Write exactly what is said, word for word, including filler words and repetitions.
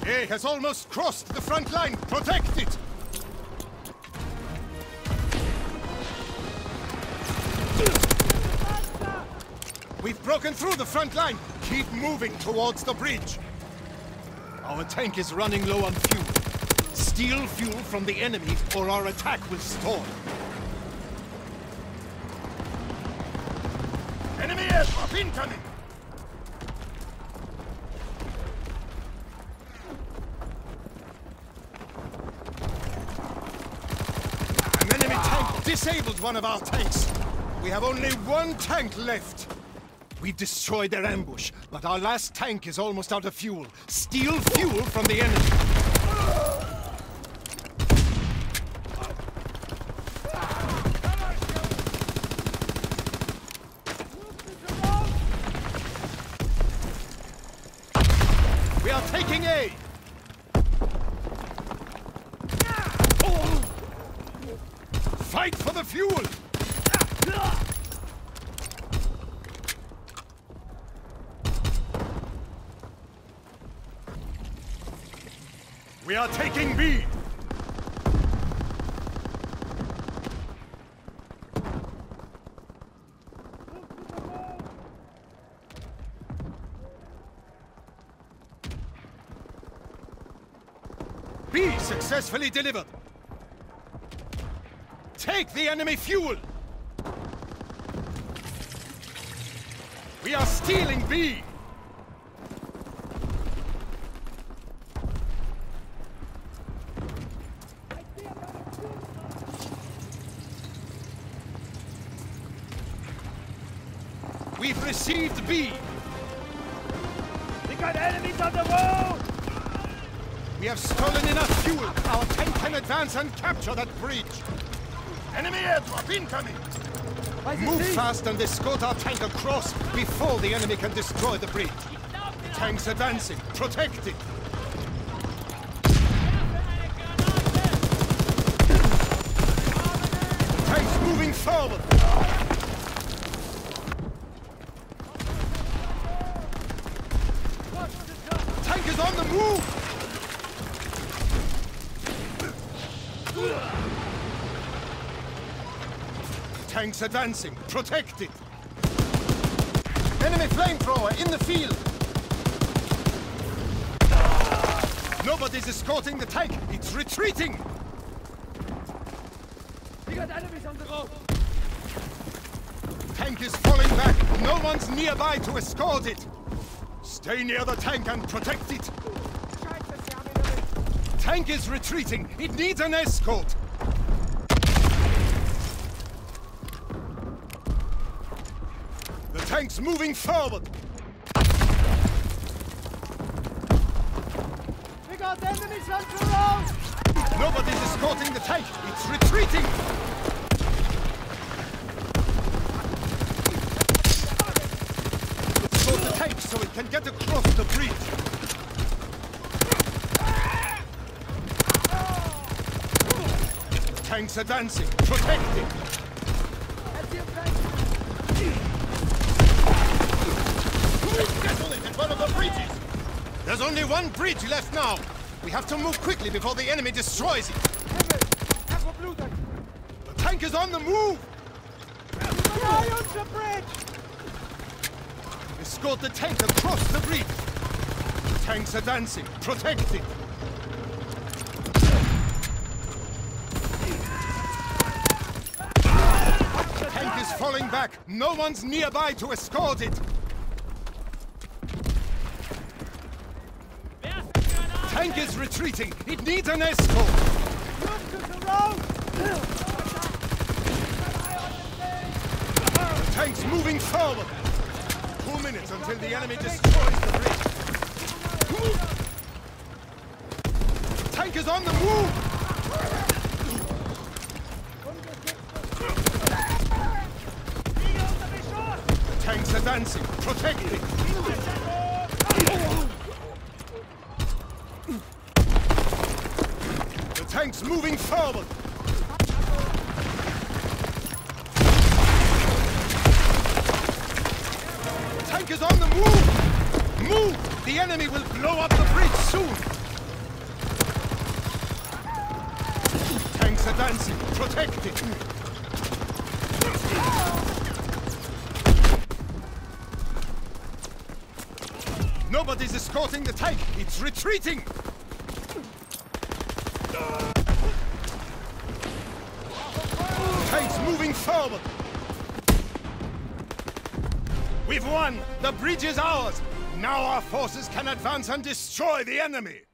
A has almost crossed the front line. Protect it! We've broken through the front line. Keep moving towards the bridge. Our tank is running low on fuel. Steal fuel from the enemy or our attack will stall. Enemy airdrop incoming! An enemy tank disabled one of our tanks. We have only one tank left. We've destroyed their ambush, but our last tank is almost out of fuel. Steal fuel from the enemy. We are taking A. Fight for the fuel! We are taking B! B successfully delivered! Take the enemy fuel! We are stealing B! We've received B! We got enemies on the road! We have stolen enough fuel! Our tank can advance and capture that bridge! Enemy airdrop incoming! Move fast and escort our tank across before the enemy can destroy the bridge. Tanks advancing. Protect it! Tanks moving forward! Tank is on the move! Tanks advancing. Protect it! Enemy flamethrower in the field! Nobody's escorting the tank! It's retreating! We got enemies on the road! Tank is falling back! No one's nearby to escort it! Stay near the tank and protect it! Tank is retreating! It needs an escort! The tank's moving forward! We got enemies on the road! Nobody's escorting the tank! It's retreating! Escort the tank so it can get across the bridge! Tanks advancing! Protect it! Settle it at one of the bridges! There's only one bridge left now! We have to move quickly before the enemy destroys it! The tank is on the move! Fly on the bridge! Escort the tank across the bridge! The tank's advancing! Protect it! The tank is falling back! No one's nearby to escort it! Tank is retreating! It needs an escort! Look to the road! The tank's moving forward! Two minutes until the enemy destroys the bridge! The tank is on the move! The tank's advancing! Protect it! The tank's moving forward! The tank is on the move! Move! The enemy will blow up the bridge soon! Tank's advancing. Protect it. Nobody's escorting the tank. It's retreating. Tank's moving forward. We've won! The bridge is ours! Now our forces can advance and destroy the enemy!